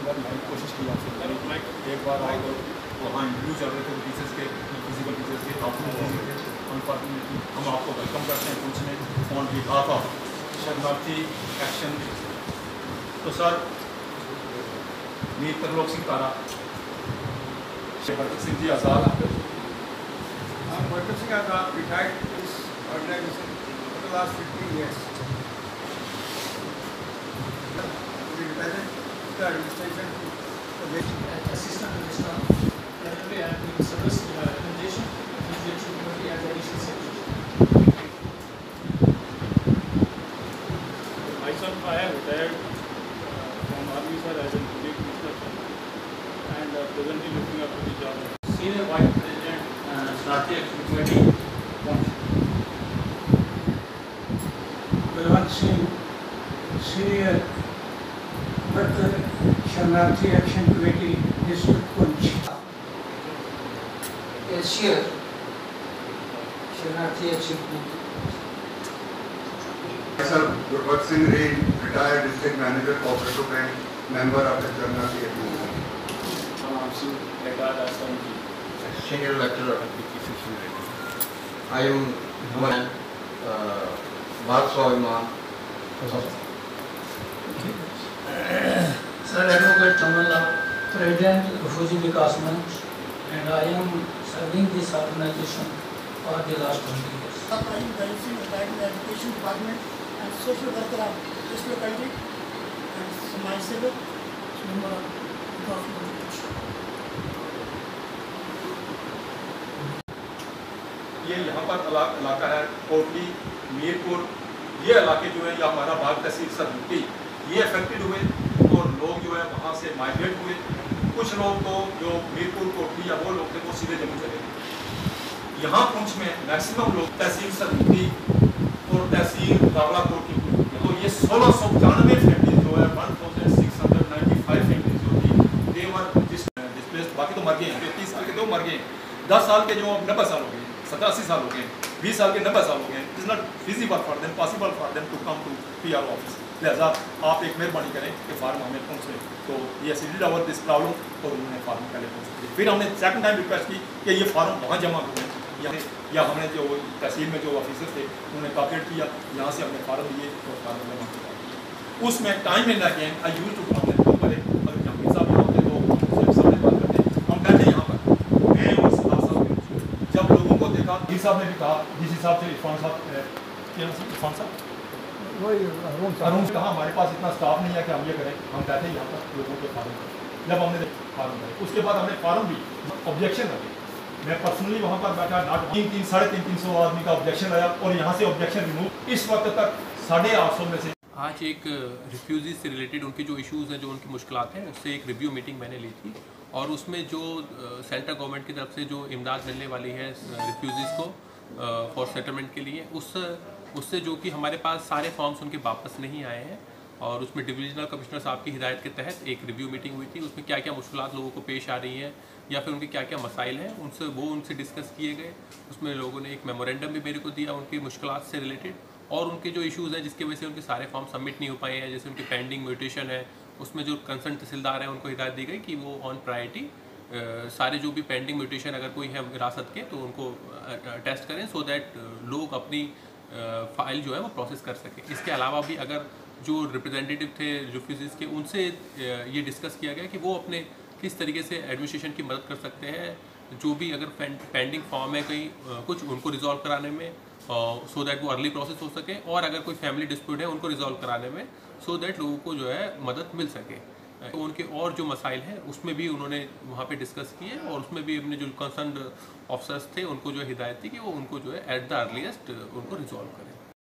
अंदर मैंने कोशिश की आपसे एक बार और वहाँ इंटरव्यू चल रहे थे टीचर्स के, फिजिकल टीचर्स के, काफ़ी बिजी थे। अनफॉर्चुनेटली हम आपको वेलकम करते हैं पूछने ऑन बिहाफ ऑफ शरणार्थी एक्शन। तो sir Mir Tarlok Singh Tara, Bhagat Singh ji Azad, Bhagat Singh Azad retired this organization for the last 15 years. We represent the administration, Assistant Registrar. Currently, I am in service recommendation with the committee as additional secretary. Myself, I have retired from Army sir as a Deputy Commissioner and presently looking after the job. Senior Vice President, Shranarthi Action Committee. Balwant Singh, Senior Worker, Shranarthi Action Committee, District Punch. Cashier, Shranarthi Action Committee. Myself, Gurbat Singh Reid, retired District Manager, Cooperative Bank, member of the Shranarthi Action Committee. Retired as a Senior lecturer. I am Bhatswar Imam. Sir, Advocate Tamanla, President, Refugee Vikas Manch, and I am serving this organization for the last 20 years. I am Darshan, retired in the Education Department and social worker of this locality, and myself, member of government. ये यहाँ पर इलाका है कोटली, मीरपुर, ये इलाके जो है या हमारा बाग तहसील सरहुटी, ये अफेक्टेड हुए और लोग जो है वहाँ से माइग्रेट हुए। कुछ लोग तो जो मीरपुर कोटली या वो लोग थे वो सीधे जम्मू चले गए। यहाँ पुंछ में मैक्सिमम लोग तहसील सरहुटी और तहसील रावलाकोट की, तो ये 1695 फैमिली जो है 1695 फैमिली जो थी देवर डिस्प्लेस्ड, बाकी तो मर गए हैं। 30 साल के 2 मर गए, 10 साल के जो 90 साल हो गए, 70-80 साल हो गए, 20 साल के 90 साल हो गए। It's not feasible for them, possible for them to come to PR office. लिहाजा आप एक मेहरबानी करें कि फार्म हमें पहुँचे, तो ये सीरीड ओवर दिस प्रॉब्लम और उन्होंने फार्म पहले पहुँचे। फिर हमने सेकंड टाइम रिक्वेस्ट की कि ये फार्म वहाँ जमा हुए या हमने जो तहसील में जो ऑफिसर थे उन्होंने कॉपरेट किया, यहाँ से हमने फार्म लिए और फार्म जमा किया। उसमें time in again I use to हमने तो करे और जब साहब यहाँ होते तो सामने बात करते, हम बैठे यहाँ पर मैं और जब लोगों को देखा, जी साहब ने भी कहा, जिस हिसाब से इरफान साहब वही अरुण कहा हमारे पास इतना स्टाफ नहीं है कि हम ये करें, हम बैठे यहाँ पर लोगों के फार्म करें। जब हमने फार्म करे उसके बाद हमने फार्म भी ऑब्जेक्शन लगे, मैं पर्सनली वहाँ पर बैठा, 300-350 आदमी का ऑब्जेक्शन आया और यहाँ से ऑब्जेक्शन रिमूव। इस वक्त तक 850 में से आज एक रिफ्यूजीज से रिलेटेड उनके जो इश्यूज़ हैं, जो उनकी मुश्किलात हैं, उससे एक रिव्यू मीटिंग मैंने ली थी और उसमें जो सेंट्रल गवर्नमेंट की तरफ से जो इमदाद मिलने वाली है रिफ्यूजीज़ को फॉर सेटलमेंट के लिए, उससे जो कि हमारे पास सारे फॉर्म्स उनके वापस नहीं आए हैं और उसमें डिविजनल कमिश्नर साहब की हिदायत के तहत एक रिव्यू मीटिंग हुई थी। उसमें क्या क्या मुश्किलात लोगों को पेश आ रही हैं या फिर उनके क्या क्या मसाइल हैं उनसे डिस्कस किए गए। उसमें लोगों ने एक मेमोरेंडम भी मेरे को दिया उनकी मुश्किलात से रिलेटेड और उनके जो इश्यूज़ हैं जिसकी वजह से उनके सारे फॉर्म सबमिट नहीं हो पाए हैं, जैसे उनकी पेंडिंग म्यूटेशन है, उसमें जो कंसर्न तहसीलदार हैं उनको हिदायत दी गई कि वो ऑन प्रायोरिटी सारे जो भी पेंडिंग म्यूटेशन अगर कोई है विरासत के तो उनको टेस्ट करें सो दैट लोग अपनी फाइल जो है वो प्रोसेस कर सकें। इसके अलावा भी अगर जो रिप्रेजेंटेटिव थे रिफ्यूजीज़ के, उनसे ये डिस्कस किया गया कि वो अपने किस तरीके से एडमिनिस्ट्रेशन की मदद कर सकते हैं, जो भी अगर पेंडिंग फॉर्म है कहीं कुछ उनको रिजॉल्व कराने में सो दैट वो अर्ली प्रोसेस हो सके, और अगर कोई फैमिली डिस्प्यूट है उनको रिजॉल्व कराने में सो दैट लोगों को जो है मदद मिल सके। तो उनके और जो मसाइल हैं उसमें भी उन्होंने वहाँ पे डिस्कस किए और उसमें भी अपने जो कंसर्न ऑफिसर्स थे उनको जो हिदायत थी कि वो उनको जो है एट द अर्लीस्ट उनको रिजॉल्व करें।